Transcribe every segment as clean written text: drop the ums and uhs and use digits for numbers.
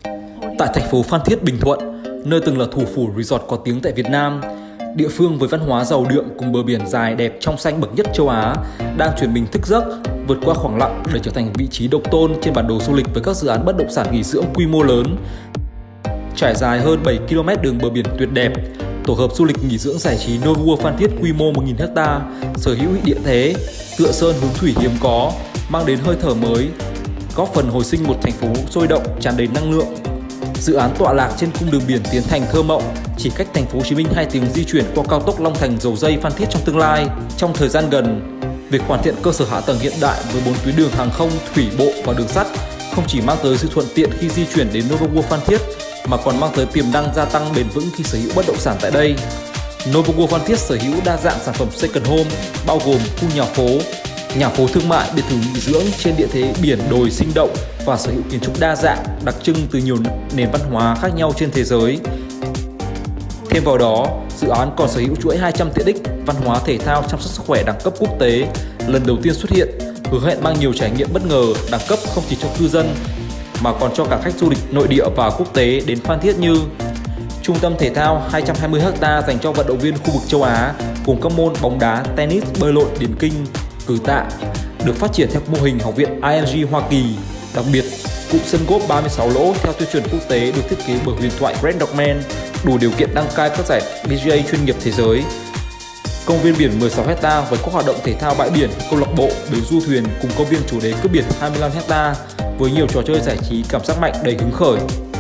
Tại thành phố Phan Thiết, Bình Thuận, nơi từng là thủ phủ resort có tiếng tại Việt Nam, địa phương với văn hóa giàu đượm cùng bờ biển dài đẹp trong xanh bậc nhất châu Á đang chuyển mình thức giấc, vượt qua khoảng lặng để trở thành vị trí độc tôn trên bản đồ du lịch với các dự án bất động sản nghỉ dưỡng quy mô lớn. Trải dài hơn 7 km đường bờ biển tuyệt đẹp, tổ hợp du lịch nghỉ dưỡng giải trí Novoworld Phan Thiết quy mô 1.000 ha, sở hữu địa thế, tựa sơn hướng thủy hiếm có, mang đến hơi thở mới, góp phần hồi sinh một thành phố sôi động, tràn đầy năng lượng. Dự án tọa lạc trên cung đường biển Tiến Thành thơ mộng, chỉ cách thành phố Hồ Chí Minh 2 tiếng di chuyển qua cao tốc Long Thành Dầu Giây Phan Thiết trong tương lai. Trong thời gian gần, việc hoàn thiện cơ sở hạ tầng hiện đại với 4 tuyến đường hàng không, thủy bộ và đường sắt không chỉ mang tới sự thuận tiện khi di chuyển đến Novoworld Phan Thiết mà còn mang tới tiềm năng gia tăng bền vững khi sở hữu bất động sản tại đây. Novoworld Phan Thiết sở hữu đa dạng sản phẩm second home, bao gồm khu nhà phố thương mại, biệt thự nghỉ dưỡng trên địa thế biển đồi sinh động và sở hữu kiến trúc đa dạng, đặc trưng từ nhiều nền văn hóa khác nhau trên thế giới. Thêm vào đó, dự án còn sở hữu chuỗi 200 tiện ích văn hóa thể thao chăm sóc sức khỏe đẳng cấp quốc tế lần đầu tiên xuất hiện, hứa hẹn mang nhiều trải nghiệm bất ngờ đẳng cấp không chỉ cho cư dân mà còn cho cả khách du lịch nội địa và quốc tế đến Phan Thiết như trung tâm thể thao 220 ha dành cho vận động viên khu vực châu Á cùng các môn bóng đá, tennis, bơi lội, điền kinh, cử tạ, được phát triển theo mô hình học viện IMG Hoa Kỳ. Đặc biệt, cụm sân golf 36 lỗ theo tiêu chuẩn quốc tế được thiết kế bởi huyền thoại Greg Norman, đủ điều kiện đăng cai các giải PGA chuyên nghiệp thế giới. Công viên biển 16 ha với các hoạt động thể thao bãi biển, câu lạc bộ, bến du thuyền cùng công viên chủ đề cướp biển 25 ha với nhiều trò chơi giải trí cảm giác mạnh đầy hứng khởi.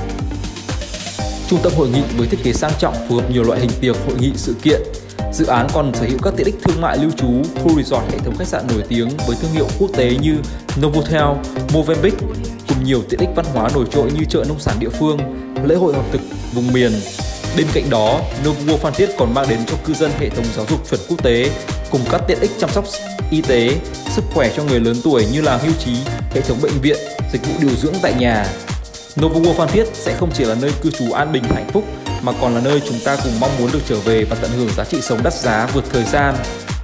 Trung tâm hội nghị với thiết kế sang trọng phù hợp nhiều loại hình tiệc, hội nghị, sự kiện. Dự án còn sở hữu các tiện ích thương mại lưu trú, khu resort, hệ thống khách sạn nổi tiếng với thương hiệu quốc tế như Novotel, Movenpick cùng nhiều tiện ích văn hóa nổi trội như chợ nông sản địa phương, lễ hội ẩm thực vùng miền. Bên cạnh đó, Novoworld Phan Thiết còn mang đến cho cư dân hệ thống giáo dục chuẩn quốc tế cùng các tiện ích chăm sóc y tế, sức khỏe cho người lớn tuổi như là hưu trí, hệ thống bệnh viện, dịch vụ điều dưỡng tại nhà. Novoworld Phan Thiết sẽ không chỉ là nơi cư trú an bình hạnh phúc mà còn là nơi chúng ta cùng mong muốn được trở về và tận hưởng giá trị sống đắt giá vượt thời gian.